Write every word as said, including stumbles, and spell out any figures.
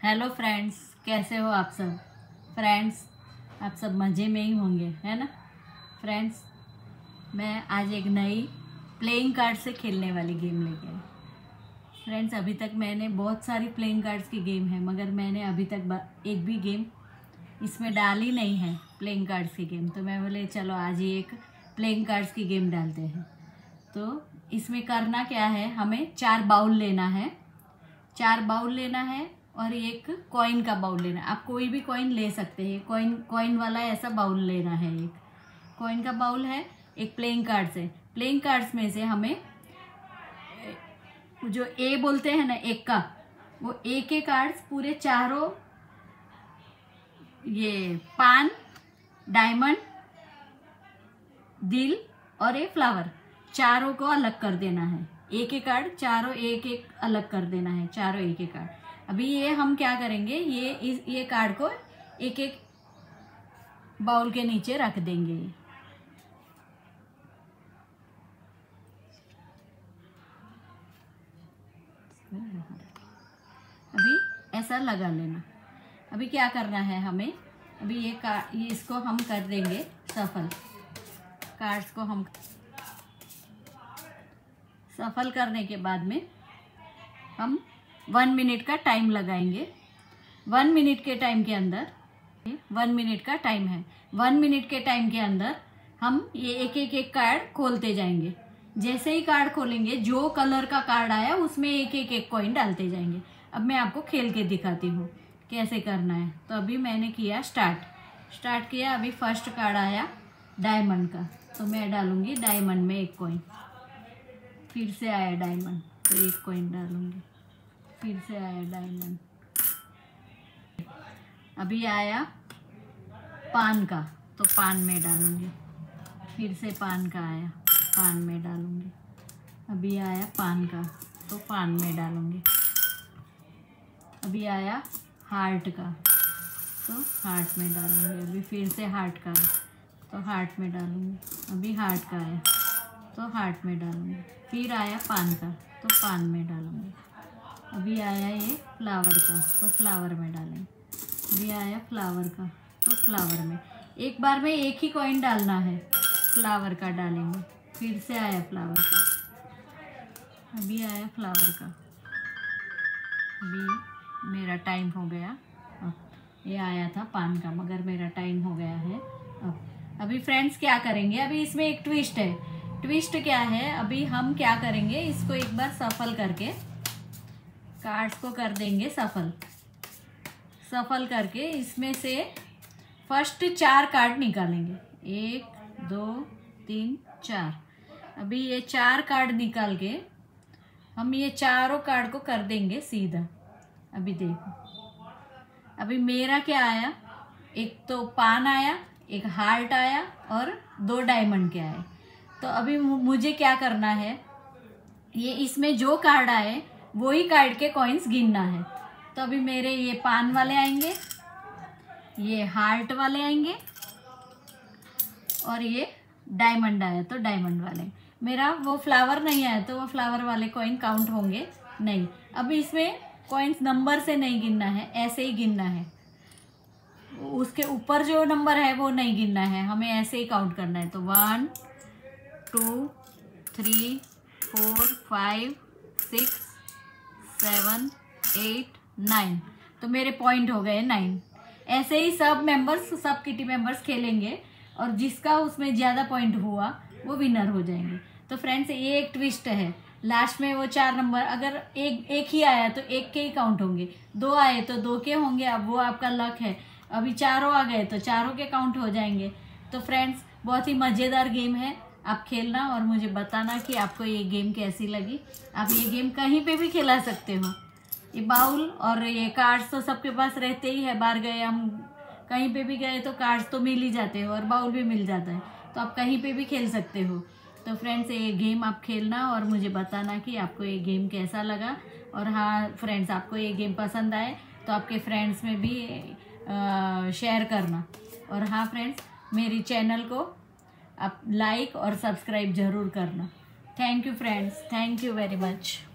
Hello friends, कैसे हो आप सब। फ्रेंड्स, आप सब मज़े में ही होंगे, है ना। फ्रेंड्स, मैं आज एक नई प्लेइंग कार्ड से खेलने वाली गेम लेके आई। फ्रेंड्स, अभी तक मैंने बहुत सारी प्लेइंग कार्ड्स की गेम है, मगर मैंने अभी तक एक भी गेम इसमें डाली नहीं है प्लेइंग कार्ड्स की गेम। तो मैं बोले चलो आज ही एक प्लेइंग कार्ड्स की गेम डालते हैं। तो इसमें करना क्या है, हमें चार बाउल लेना है चार बाउल लेना है और एक कॉइन का बाउल लेना है। आप कोई भी कॉइन ले सकते हैं, कॉइन कॉइन वाला ऐसा बाउल लेना है। एक कॉइन का बाउल है, एक प्लेइंग कार्ड से प्लेइंग कार्ड्स में से हमें जो ए बोलते हैं ना, एक का, वो ए के कार्ड्स पूरे चारों, ये पान, डायमंड, दिल और एक फ्लावर, चारों को अलग कर देना है। एक एक कार्ड चारों एक एक अलग कर देना है, चारों एक एक कार्ड। अभी ये हम क्या करेंगे, ये इस ये कार्ड को एक एक बाउल के नीचे रख देंगे। अभी ऐसा लगा लेना। अभी क्या करना है हमें, अभी ये कार्ड, ये इसको हम कर देंगे सफल। कार्ड्स को हम सफल करने के बाद में हम वन मिनट का टाइम लगाएंगे। वन मिनट के टाइम के अंदर, वन मिनट का टाइम है, वन मिनट के टाइम के अंदर हम ये एक एक एक कार्ड खोलते जाएंगे। जैसे ही कार्ड खोलेंगे, जो कलर का कार्ड आया उसमें एक एक एक कॉइन डालते जाएंगे। अब मैं आपको खेल के दिखाती हूँ कैसे करना है। तो अभी मैंने किया स्टार्ट स्टार्ट किया। अभी फर्स्ट कार्ड आया डायमंड का, तो मैं डालूंगी डायमंड में एक कॉइन। फिर से आया डायमंड, तो एक कॉइन डालूंगी। फिर से आया डायमंड। अभी आया पान का, तो पान में डालूंगी। फिर से पान का आया, पान में डालूंगी। अभी आया पान का, तो पान में डालूंगी। अभी आया हार्ट का, तो हार्ट में डालूंगी। अभी फिर से हार्ट का, तो हार्ट में डालूंगी। अभी हार्ट का आया, तो हार्ट में डालूंगी। फिर आया पान का, तो पान में डालूंगी। अभी आया ये फ्लावर का, तो फ्लावर में डालेंगे। अभी आया फ्लावर का, तो फ्लावर में। एक बार में एक ही कॉइन डालना है, फ्लावर का डालेंगे। फिर से आया फ्लावर का, अभी आया फ्लावर का। अभी मेरा टाइम हो गया। अब ये आया था पान का, मगर मेरा टाइम हो गया है। अब अभी फ्रेंड्स क्या करेंगे, अभी इसमें एक ट्विस्ट है। ट्विस्ट क्या है, अभी हम क्या करेंगे, इसको एक बार सफल करके कार्ड्स को कर देंगे सफल। सफल करके इसमें से फर्स्ट चार कार्ड निकालेंगे। एक, दो, तीन, चार। अभी ये चार कार्ड निकाल के हम ये चारों कार्ड को कर देंगे सीधा। अभी देखो, अभी मेरा क्या आया, एक तो पान आया, एक हार्ट आया और दो डायमंड के आए। तो अभी मुझे क्या करना है, ये इसमें जो कार्ड आए वही कार्ड के कॉइन्स गिनना है। तो अभी मेरे ये पान वाले आएंगे, ये हार्ट वाले आएंगे और ये डायमंड आया तो डायमंड वाले। मेरा वो फ्लावर नहीं आया तो वो फ्लावर वाले कॉइन काउंट होंगे नहीं। अभी इसमें कॉइन्स नंबर से नहीं गिनना है, ऐसे ही गिनना है। उसके ऊपर जो नंबर है वो नहीं गिनना है, हमें ऐसे ही काउंट करना है। तो one, two, three, four, five, six, seven, eight, nine. तो मेरे पॉइंट हो गए नाइन। ऐसे ही सब मेंबर्स, सब किटी मेंबर्स खेलेंगे और जिसका उसमें ज़्यादा पॉइंट हुआ वो विनर हो जाएंगे। तो फ्रेंड्स, ये एक ट्विस्ट है। लास्ट में वो चार नंबर, अगर एक एक ही आया तो एक के ही काउंट होंगे, दो आए तो दो के होंगे। अब वो आपका लक है। अभी चारों आ गए तो चारों के काउंट हो जाएंगे। तो फ्रेंड्स, बहुत ही मज़ेदार गेम है। आप खेलना और मुझे बताना कि आपको ये गेम कैसी लगी। आप ये गेम कहीं पे भी खेला सकते हो। ये बाउल और ये कार्ड्स तो सबके पास रहते ही है। बाहर गए हम, कहीं पे भी गए तो कार्ड्स तो मिल ही जाते हो और बाउल भी मिल जाता है। तो आप कहीं पे भी खेल सकते हो। तो फ्रेंड्स, ये गेम आप खेलना और मुझे बताना कि आपको ये गेम कैसा लगा। और हाँ फ्रेंड्स, आपको ये गेम पसंद आए तो आपके फ्रेंड्स में भी आ, शेयर करना। और हाँ फ्रेंड्स, मेरी चैनल को आप लाइक और सब्सक्राइब ज़रूर करना। Thank you friends, thank you very much.